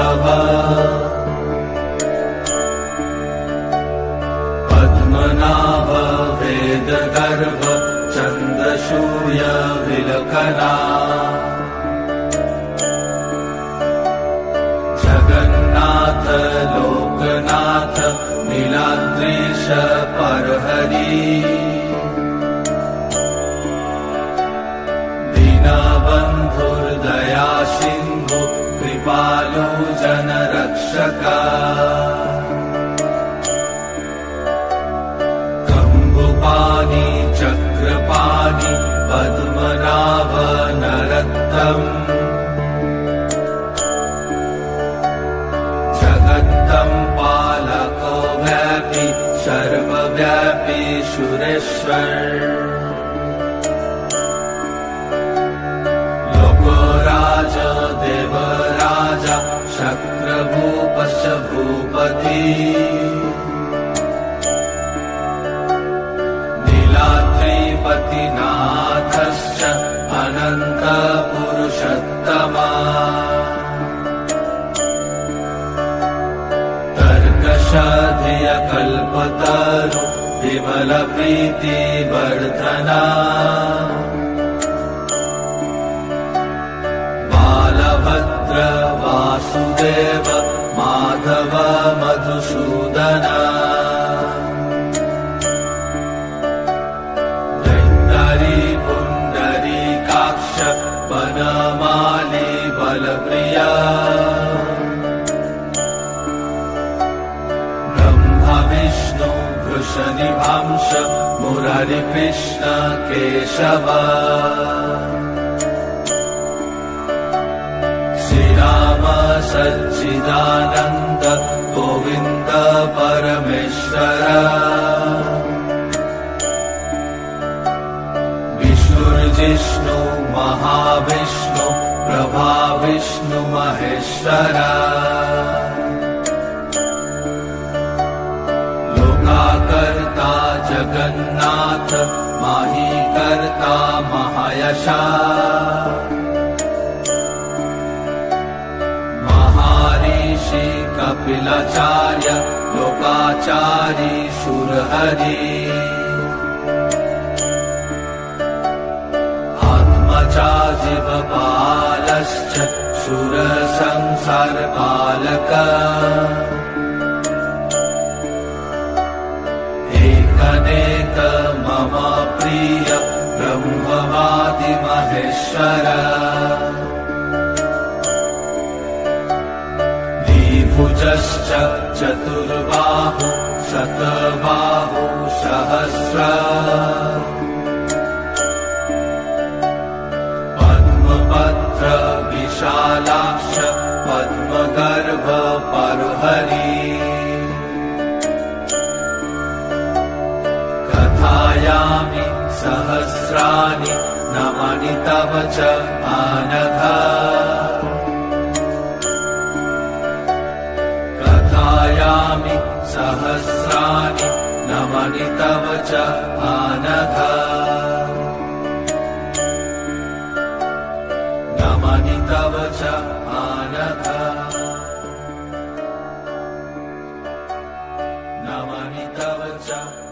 भव पद्मनाभ वेदगर्भ चन्द्रशूय विलखना जगन्नाथ लोकनाथ नीलाद्रीश परहरि दीनबन्धुर्दया सिन्धु कृपालु जनरक्षका कम्बुपाणि चक्रपाणि पद्मनाभ नरत्तम् जगत्तं पालको व्यापी सर्वव्यापी सुरेश्वर लोकोराज देवराज शक्रभूपश्च भूपति नीलाद्रिपतिनाथश्च अनन्त पुरुषोत्तमा तर्कशाधिय कल्पतरु विमल प्रीति वर्धना बालभद्र वासुदेव माधव मधुसूदना धैर्धरी पुण्डरीकाक्ष वनमाली बलप्रिया विष्णु वृषनिभांश मुरारी कृष्ण केशव श्रीराम सच्चिदानन्द गोविन्द परमेश्वर विष्णुर्जिष्णु महाविष्णु प्रभाविष्णु महेश्वर कर्ता जगन्नाथ माही कर्ता महायशा महर्षि कपिलाचार्य लोकाचारी सुरहरि आत्मजा जीवपालश्च सुरसंसारपालक अनेक मम प्रिय ब्रह्मवादि महेश्वर द्विभुजश्च चतुर्बाहु शतबाहु सहस्र पद्मपत्र विशालाक्ष पद्मगर्भ परहरि कथयामि सहस्राणि नमानि तव च आनघ कथयामि सहस्राणि नमानि तव च आनघ नमानि तव च आनघ नमानि तव च